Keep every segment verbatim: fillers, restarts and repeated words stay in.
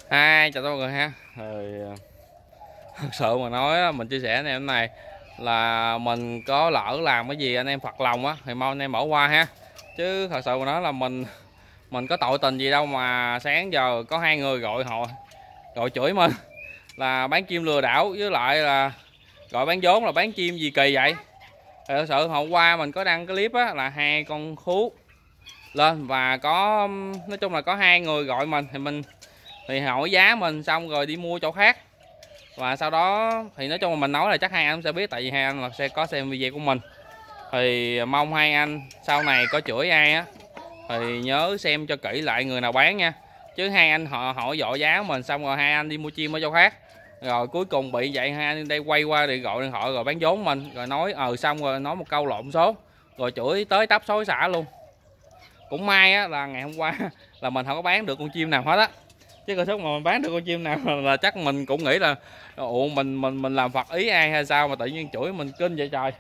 Hai, chào mọi người ha. Rồi, thật sự mà nói á, mình chia sẻ anh em này là mình có lỡ làm cái gì anh em phật lòng á thì mong anh em bỏ qua ha. Chứ thật sự mà nói là mình mình có tội tình gì đâu mà sáng giờ có hai người gọi họ gọi chửi mình là bán chim lừa đảo, với lại là gọi bán vốn là bán chim gì kỳ vậy. Thì thật sự hôm qua mình có đăng cái clip á là hai con khú lên và có nói chung là có hai người gọi mình thì mình thì hỏi giá mình xong rồi đi mua chỗ khác, và sau đó thì nói chung là mình nói là chắc hai anh sẽ biết, tại vì hai anh là sẽ có xem video của mình. Thì mong hai anh sau này có chửi ai á thì nhớ xem cho kỹ lại người nào bán nha, chứ hai anh họ hỏi dọ giá mình xong rồi hai anh đi mua chim ở chỗ khác, rồi cuối cùng bị vậy hai anh đây quay qua để gọi điện thoại rồi bán vốn mình, rồi nói ờ xong rồi nói một câu lộn số rồi chửi tới tấp xối xả luôn. Cũng may á là ngày hôm qua là mình không có bán được con chim nào hết á, chứ coi sức mà mình bán được con chim nào là chắc mình cũng nghĩ là ủa mình mình mình làm phật ý ai hay sao mà tự nhiên chửi mình kinh vậy trời.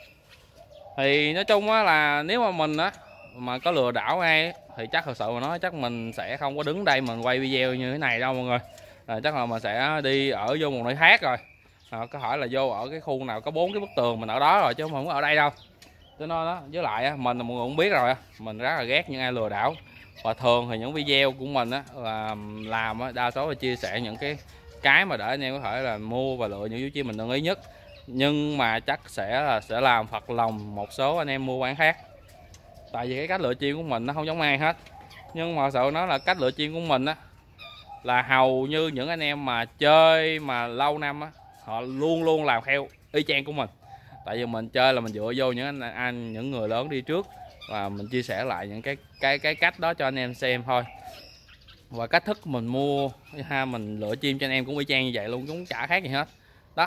Thì nói chung á là nếu mà mình á mà có lừa đảo ai thì chắc thật sự mà nói chắc mình sẽ không có đứng đây mình quay video như thế này đâu mọi người. À, chắc là mình sẽ đi ở vô một nơi khác rồi. À, có hỏi là vô ở cái khu nào có bốn cái bức tường mình ở đó rồi chứ không có ở đây đâu. Cho nên đó, với lại á, mình là mọi người cũng biết rồi, mình rất là ghét những ai lừa đảo. Và thường thì những video của mình á là làm á, đa số là chia sẻ những cái cái mà để anh em có thể là mua và lựa những chú chim mình ưng ý nhất. Nhưng mà chắc sẽ là sẽ làm phật lòng một số anh em mua bán khác. Tại vì cái cách lựa chim của mình nó không giống ai hết. Nhưng mà sợ nó là cách lựa chim của mình á là hầu như những anh em mà chơi mà lâu năm á họ luôn luôn làm theo y chang của mình. Tại vì mình chơi là mình dựa vô những anh, anh những người lớn đi trước và mình chia sẻ lại những cái cái cái cách đó cho anh em xem thôi. Và cách thức mình mua ha, mình lựa chim cho anh em cũng y chang như vậy luôn, cũng chả khác gì hết đó.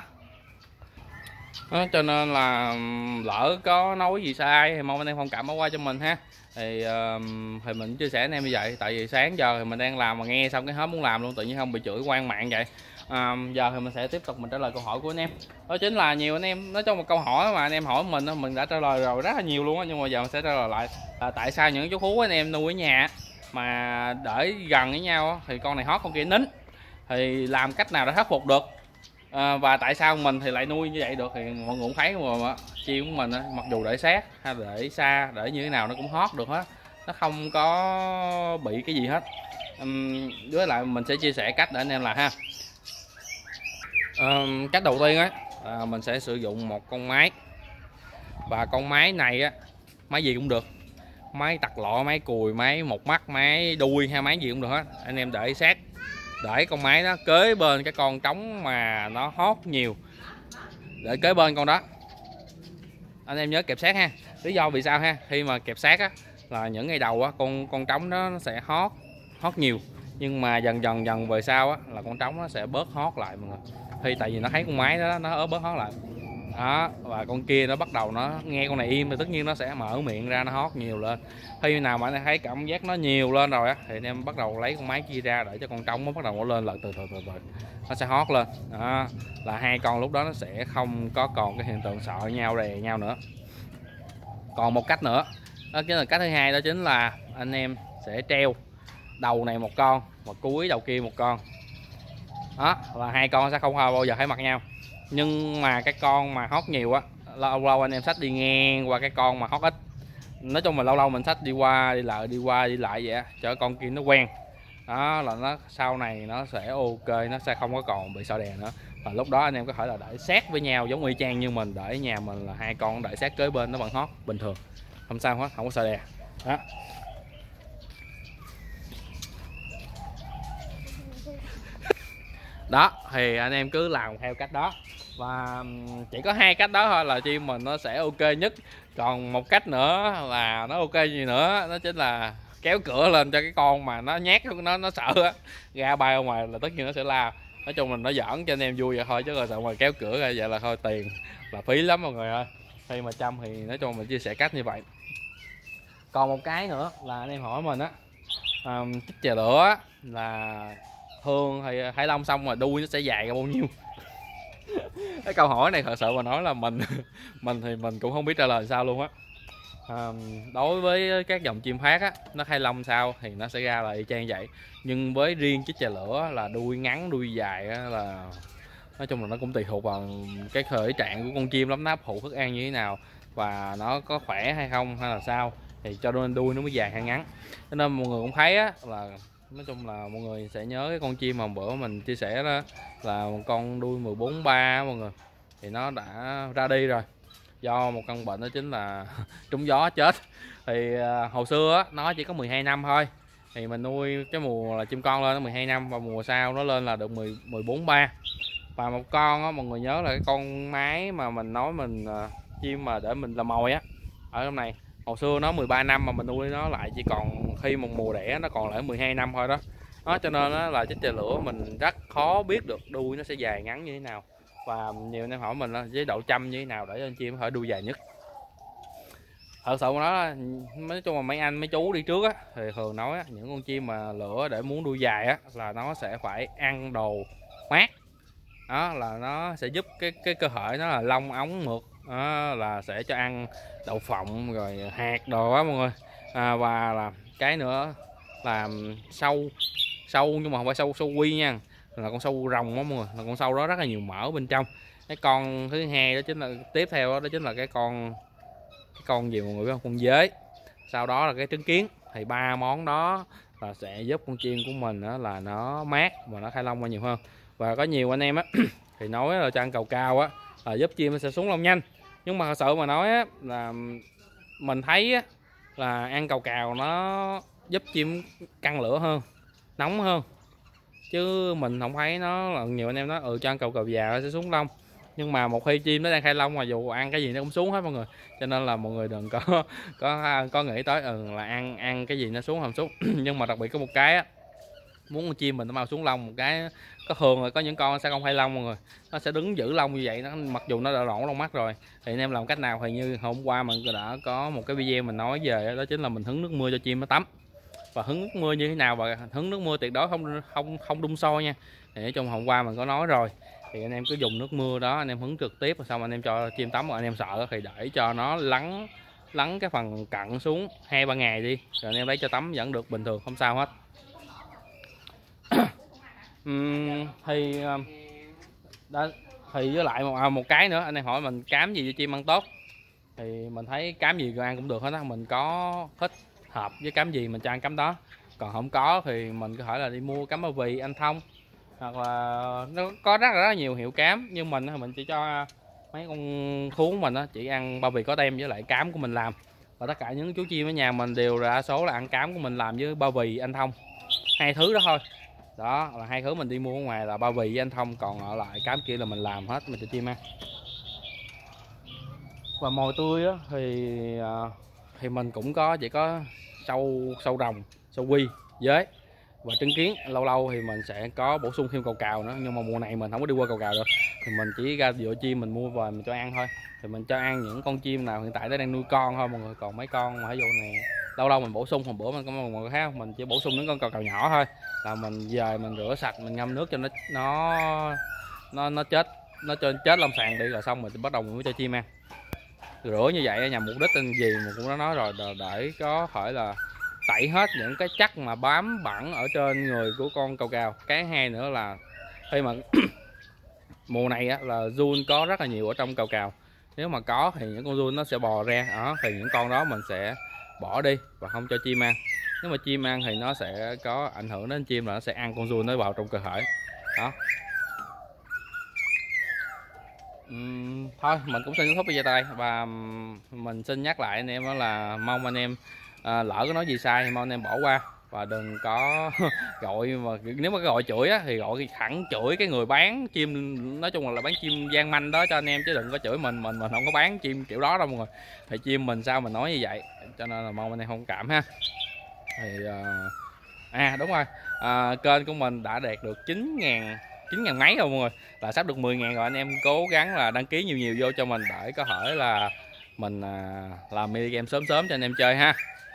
Đó, cho nên là lỡ có nói gì sai thì mong anh em thông cảm bỏ qua cho mình ha. Thì uh, thì mình chia sẻ anh em như vậy, tại vì sáng giờ thì mình đang làm mà nghe xong cái hết muốn làm luôn, tự nhiên không bị chửi quan mạng vậy. À, giờ thì mình sẽ tiếp tục mình trả lời câu hỏi của anh em. Đó chính là nhiều anh em nói trong một câu hỏi mà anh em hỏi mình mình đã trả lời rồi rất là nhiều luôn á, nhưng mà giờ mình sẽ trả lời lại là tại sao những chú thú anh em nuôi ở nhà mà để gần với nhau thì con này hót con kia nín, thì làm cách nào để khắc phục được. À, và tại sao mình thì lại nuôi như vậy được, thì mọi người cũng thấy mà chim của mình á, mặc dù để sát hay để xa để như thế nào nó cũng hót được hết, nó không có bị cái gì hết. Uhm, với lại mình sẽ chia sẻ cách để anh em làm ha. Uhm, cách đầu tiên á à, mình sẽ sử dụng một con máy, và con máy này á máy gì cũng được, máy tặc lọ, máy cùi, máy một mắt, máy đuôi hay máy gì cũng được hết. Anh em để sát, để con máy đó kế bên cái con trống mà nó hót nhiều, để kế bên con đó anh em nhớ kẹp sát ha. Lý do vì sao ha, khi mà kẹp sát á là những ngày đầu á con con trống đó nó sẽ hót hót nhiều, nhưng mà dần dần dần về sau á là con trống nó sẽ bớt hót lại mọi người. Thì tại vì nó thấy con máy đó nó ớt bớt hót lại đó, và con kia nó bắt đầu nó nghe con này im thì tất nhiên nó sẽ mở miệng ra nó hót nhiều lên. Khi nào mà anh em thấy cảm giác nó nhiều lên rồi á thì anh em bắt đầu lấy con máy kia ra để cho con trống nó bắt đầu nó lên lại từ từ từ từ nó sẽ hót lên đó, là hai con lúc đó nó sẽ không có còn cái hiện tượng sợ nhau đè nhau nữa. Còn một cách nữa đó chính là cách thứ hai, đó chính là anh em sẽ treo đầu này một con và cuối đầu kia một con đó, là hai con sẽ không bao giờ thấy mặt nhau. Nhưng mà cái con mà hót nhiều á lâu lâu anh em xách đi ngang qua cái con mà hót ít, nói chung là lâu lâu mình xách đi qua đi lại đi qua đi lại vậy á, cho con kia nó quen đó, là nó sau này nó sẽ ok, nó sẽ không có còn bị sợ đè nữa. Và lúc đó anh em có thể là để sát với nhau giống y chang như mình để nhà mình là hai con để sát kế bên nó vẫn hót bình thường, không sao hết, không có sợ đè đó. Đó thì anh em cứ làm theo cách đó, và chỉ có hai cách đó thôi là chim mình nó sẽ ok nhất. Còn một cách nữa là nó ok gì nữa, đó chính là kéo cửa lên cho cái con mà nó nhát nó nó sợ á ra bay ra ngoài là tất nhiên nó sẽ la. Nói chung mình nó giỡn cho anh em vui vậy thôi, chứ rồi sợ mà kéo cửa ra vậy là thôi tiền là phí lắm mọi người ơi. Khi mà chăm thì nói chung mình chia sẻ cách như vậy. Còn một cái nữa là anh em hỏi mình á, um, chích chè lửa là thường thì Hải Long xong mà đuôi nó sẽ dài ra bao nhiêu. Cái câu hỏi này thật sự mà nói là mình mình thì mình cũng không biết trả lời sao luôn á. À, đối với các dòng chim khác á, nó khai lông sao thì nó sẽ ra là y chang vậy, nhưng với riêng chiếc chè lửa là đuôi ngắn đuôi dài á, là nói chung là nó cũng tùy thuộc vào cái khởi trạng của con chim lắm, nó hấp thụ thức ăn như thế nào và nó có khỏe hay không hay là sao, thì cho nên đuôi nó mới dài hay ngắn. Cho nên mọi người cũng thấy á, là nói chung là mọi người sẽ nhớ cái con chim mà bữa mình chia sẻ đó là một con đuôi mười bốn ba mọi người, thì nó đã ra đi rồi do một căn bệnh, đó chính là trúng gió chết. Thì uh, hồi xưa á, nó chỉ có mười hai năm thôi, thì mình nuôi cái mùa là chim con lên nó mười hai năm và mùa sau nó lên là được mười, mười bốn ba. Và một con á, mọi người nhớ là cái con mái mà mình nói mình uh, chim mà để mình làm mồi á ở trong này, hồi xưa nó mười ba năm mà mình nuôi nó lại chỉ còn khi một mùa đẻ nó còn lại mười hai năm thôi đó. Đó cho nên đó là chiếc chè lửa mình rất khó biết được đuôi nó sẽ dài ngắn như thế nào, và nhiều anh em hỏi mình là với độ chăm như thế nào để cho anh chim có thể đuôi dài nhất. Thật sự nó nói chung là mấy anh mấy chú đi trước á thì thường nói á, những con chim mà lửa để muốn đuôi dài á là nó sẽ phải ăn đồ mát, đó là nó sẽ giúp cái cái cơ thể nó là lông ống mượt, đó là sẽ cho ăn đậu phộng rồi hạt đồ á mọi người. À, và là cái nữa là sâu sâu nhưng mà không phải sâu sâu quy nha, là con sâu rồng đó mọi người, là con sâu đó rất là nhiều mỡ bên trong. Cái con thứ hai đó chính là tiếp theo đó, đó chính là cái con cái con gì mọi người biết không, con dế, sau đó là cái trứng kiến. Thì ba món đó là sẽ giúp con chim của mình đó là nó mát và nó khai lông ra nhiều hơn. Và có nhiều anh em á thì nói là cho ăn cào cao á là giúp chim nó sẽ xuống lông nhanh, nhưng mà thật sự mà nói á là mình thấy á là ăn cào cào nó giúp chim căng lửa hơn, nóng hơn, chứ mình không thấy nó là nhiều anh em nói ừ cho ăn cào cào già nó sẽ xuống lông, nhưng mà một khi chim nó đang khai lông mà dù ăn cái gì nó cũng xuống hết mọi người. Cho nên là mọi người đừng có có có nghĩ tới ừ là ăn ăn cái gì nó xuống không xuống. Nhưng mà đặc biệt có một cái á, muốn con chim mình nó mau xuống lông một cái, có thường là có những con sẽ không khai lông mọi người, nó sẽ đứng giữ lông như vậy, nó mặc dù nó đã rỗng lông mắt rồi. Thì anh em làm cách nào thì như hôm qua mình đã có một cái video mình nói về đó, chính là mình hứng nước mưa cho chim nó tắm. Và hứng nước mưa như thế nào, và hứng nước mưa tuyệt đối không không không đun sôi nha. Thì nói chung hôm qua mình có nói rồi, thì anh em cứ dùng nước mưa đó anh em hứng trực tiếp, rồi xong anh em cho chim tắm, rồi anh em sợ thì để cho nó lắng lắng cái phần cặn xuống hai ba ngày đi, rồi anh em lấy cho tắm vẫn được bình thường, không sao hết. uhm, thì đó, thì với lại một, à, một cái nữa anh em hỏi mình cám gì cho chim ăn tốt, thì mình thấy cám gì ăn cũng được hết á. Mình có thích hợp với cám gì mình cho ăn cám đó, còn không có thì mình có thể là đi mua cám ba vì, anh thông, hoặc là nó có rất là rất nhiều hiệu cám. Nhưng mình thì mình chỉ cho mấy con thú mình á chỉ ăn ba vì có tem với lại cám của mình làm, và tất cả những chú chim ở nhà mình đều đa số là ăn cám của mình làm với ba vì, anh thông, hai thứ đó thôi. Đó là hai thứ mình đi mua ở ngoài là ba vì với anh thông, còn ở lại cám kia là mình làm hết mình cho chim ăn. Và mồi tươi á thì thì mình cũng có chỉ có sâu sâu rồng, sâu quy, dế và trứng kiến. Lâu lâu thì mình sẽ có bổ sung thêm cào cào nữa, nhưng mà mùa này mình không có đi qua cào cào được, thì mình chỉ ra dựa chim mình mua về mình cho ăn thôi. Thì mình cho ăn những con chim nào hiện tại nó đang nuôi con thôi mọi người, còn mấy con mà ở vụ này lâu lâu mình bổ sung. Hôm bữa mình có một người khác mình chỉ bổ sung những con cào cào nhỏ thôi, là mình về mình rửa sạch, mình ngâm nước cho nó nó nó nó chết nó cho chết lâm sàng đi, rồi xong mình bắt đầu mình mới cho chim ăn. Rửa như vậy nhằm mục đích gì mình cũng đã nói rồi, để có thể là tẩy hết những cái chất mà bám bẩn ở trên người của con cào cào. Cái hai nữa là khi mà mùa này á, là giun có rất là nhiều ở trong cào cào, nếu mà có thì những con giun nó sẽ bò ra đó, thì những con đó mình sẽ bỏ đi và không cho chim ăn. Nếu mà chim ăn thì nó sẽ có ảnh hưởng đến chim, là nó sẽ ăn con giun nó vào trong cơ thể đó. Uhm, thôi mình cũng xin kết thúc video đây, và mình xin nhắc lại anh em đó là mong anh em à, lỡ có nói gì sai thì mong anh em bỏ qua, và đừng có gọi mà nếu mà gọi chửi á thì gọi thẳng chửi cái người bán chim, nói chung là, là bán chim gian manh đó cho anh em, chứ đừng có chửi mình mình mình không có bán chim kiểu đó đâu mọi người. Thì chim mình sao mình nói như vậy, cho nên là mong anh em thông cảm ha. Thì à, à đúng rồi, à, kênh của mình đã đạt được chín ngàn chín ngàn mấy rồi mọi người, là sắp được mười ngàn rồi. Anh em cố gắng là đăng ký nhiều nhiều vô cho mình để có thể là mình à, làm mini game sớm sớm cho anh em chơi ha.